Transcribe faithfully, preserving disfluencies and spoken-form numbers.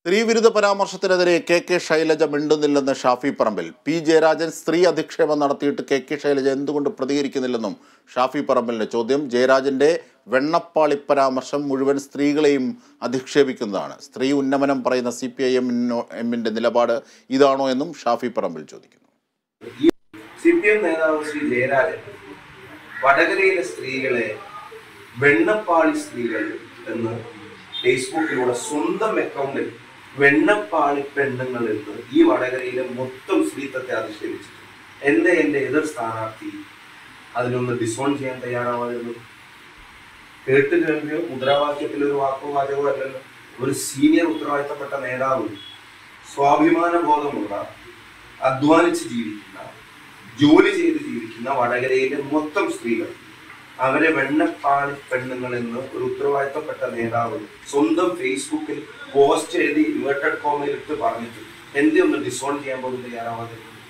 സ്ത്രീവിരുദ്ധ പരാമർശത്തിനെതിരെ K K Shailaja മിണ്ടുന്നില്ലെന്ന് Shafi Parambil. P Jayarajan സ്ത്രീ അധിക്ഷേപം നടത്തിയിട്ട് കെ കെ ശൈലജ എന്തുകൊണ്ട് പ്രതികരിക്കുന്നില്ലെന്നും ഷാഫി പറമ്പിലിന്റെ ചോദ്യം. ജയരാജന്റെ വെണ്ണപ്പാളി പരാമർശം മുഴുവൻ സ്ത്രീകളെയും അധിക്ഷേപിക്കുന്നതാണ്. സ്ത്രീ ഉന്നമനം പറയുന്ന സി പി ഐ എമ്മിനോ എമ്മിന്റെ നിലപാട് ഇതാണോ എന്നും ഷാഫി പറമ്പിൽ ചോദിക്കുന്നു. സി പി എം നേതാവ് ശ്രീ ജയരാജൻ വടകരയിലെ സ്ത്രീകളെ വെണ്ണപ്പാളി സ്ത്രീകൾ എന്ന് ഫേസ്ബുക്കിലൂടെ സ്വന്തം അക്കൗണ്ടിൽ വെണ്ണപ്പാളി പെണ്ണുങ്ങൾ എന്ന് ഈ വടകരയിലെ മൊത്തം സ്ത്രീത്വത്തെ അധിക്ഷേപിച്ചു. എന്റെ എന്റെ എതിർ സ്ഥാനാർത്ഥി അതിനൊന്ന് ഡിസോൺ ചെയ്യാൻ തയ്യാറാവായിരുന്നു. കേട്ട് കേൾവിയോ മുദ്രാവാക്യത്തിൽ ഒരു വാക്കോ വാചകോ അല്ലല്ലോ. ഒരു സീനിയർ ഉത്തരവാദിത്തപ്പെട്ട നേതാവ്, സ്വാഭിമാന ബോധമുള്ള, അധ്വാനിച്ച് ജീവിക്കുന്ന, ജോലി ചെയ്ത് ജീവിക്കുന്ന വടകരയിലെ മൊത്തം സ്ത്രീകൾ അവരെ വെണ്ണപ്പാളി പെണ്ണുങ്ങൾ എന്ന് ഒരു ഉത്തരവാദിത്തപ്പെട്ട നേതാവ് സ്വന്തം ഫേസ്ബുക്കിൽ പോസ്റ്റ് എഴുതി ഇൻവേർട്ടഡ് കോമയിൽ ഇട്ട് പറഞ്ഞിട്ട് എന്തേ ഒന്ന് ഡിസോൺ ചെയ്യാൻ പോലും തയ്യാറാവാതെ